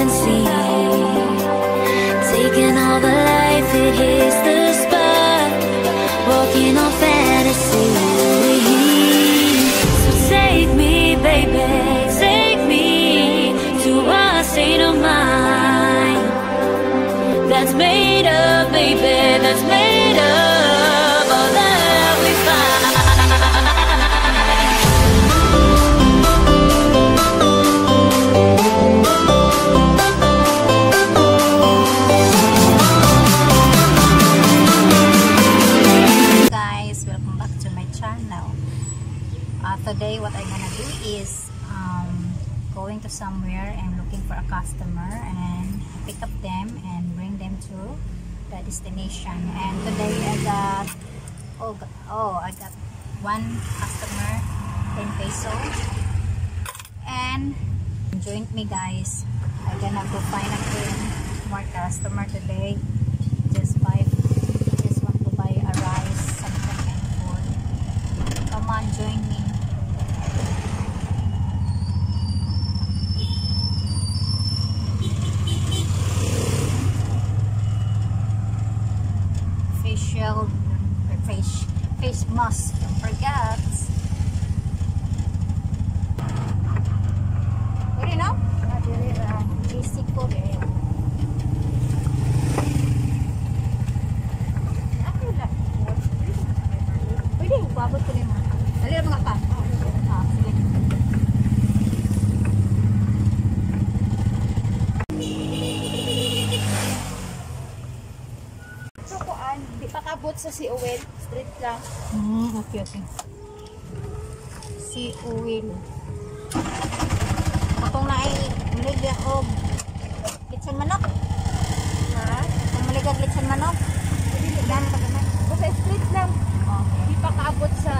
and see. Taking all the life, it hits the spot. Walking on fantasy. So take me, baby, take me to a state of mind that's made up, baby, that's made up all that we find. Guys, welcome back to my channel. Today what I'm gonna do is going to somewhere and looking for a customer and pick up them and bring them to the destination. And today I got I got one customer, 10 pesos, and join me guys. I'm gonna go find again more customer today. Just want to buy a rice, something and food. Come on, join me. Face mask, don't forget. Pwede na? Basic ko rin. Pwede, babot ko rin mga. Dali na mga pa. Sige. Di pa kabot sa si Owen, street lang. Okay. Si Uwin. Akong na ay maligya o litson manok. Ha? Ang maligag litson manok. Gano'n pa naman? Basta street lang. Okay. Di pa kabot sa...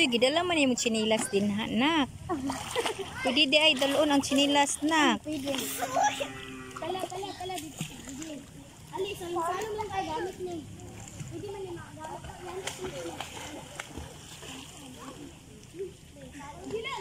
Uy, gidala man yung chinilas din, ha, nak. Pwede di ay dalon ang chinilas, nak. Pwede. Tala. Dito. Ali, salong lang kayo gamit niya. Pwede man yung gamit. Yan.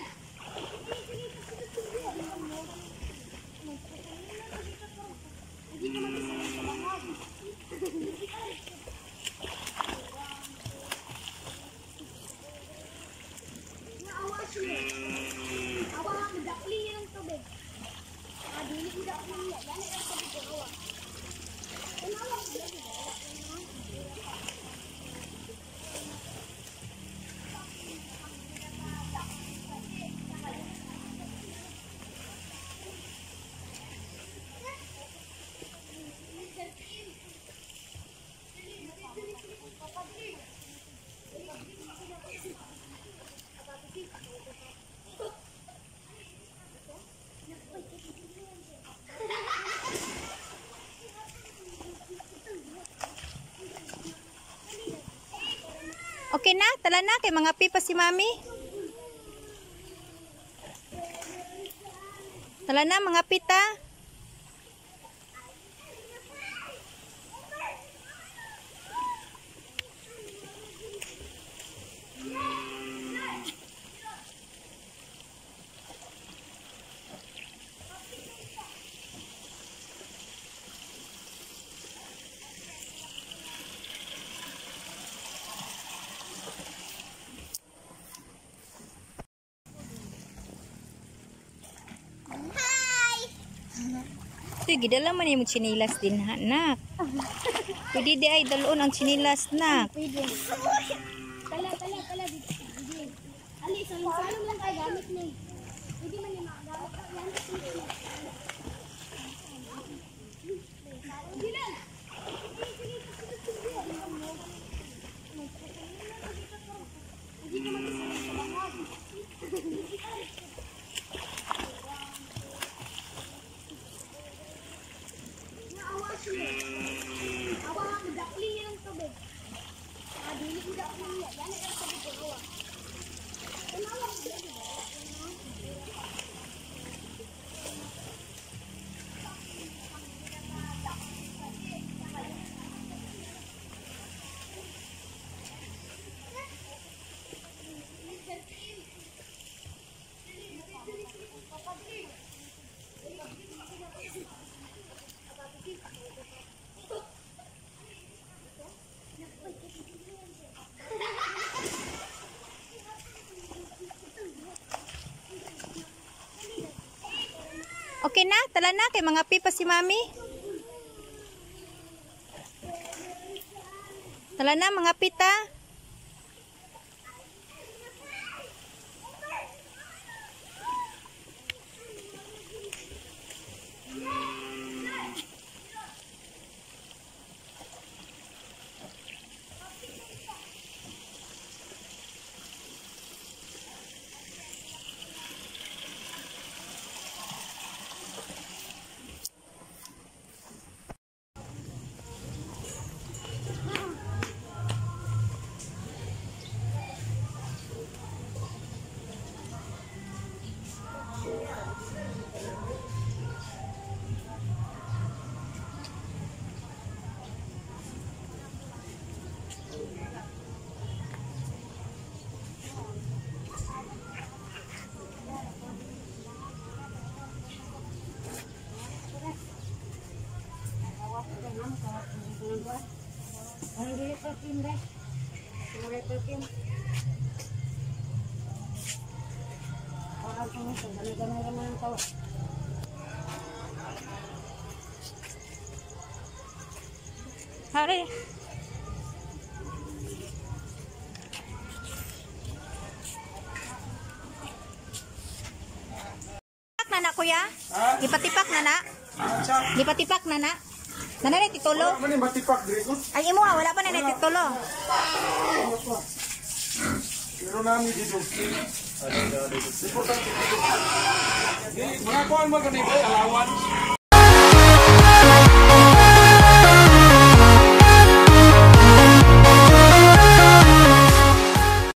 Awa, magdakli niya ng tubig. Dili ko dakli niya. Yan ay ang tubig ko, awa. Okay na, tala na kay mga pipa si mami. Tala na mga pita. Uy, gidala man yung chinilas din, ha, nak. Pwede di ay dalon ang chinilas, nak. Pwede. Tala. Dito. Ali, salong lang kayo gamit niya. Pwede man yung gamit. Yan. Awa, magdakli niya ng tubig. Dili ko dakli niya. Yan ay ang tubig ko, awa. Okay na, tala na kay mga pipa si mami. Tala na mga pita. Hari. Na kuya? Gipatipak na na? Gipatipak na na? Nanay titulo? Wala man matipak diri ko. Ay imo wala pa nanay titulo. Pero nami dito. Importante dito. Mga kuan mo kanay kalawan.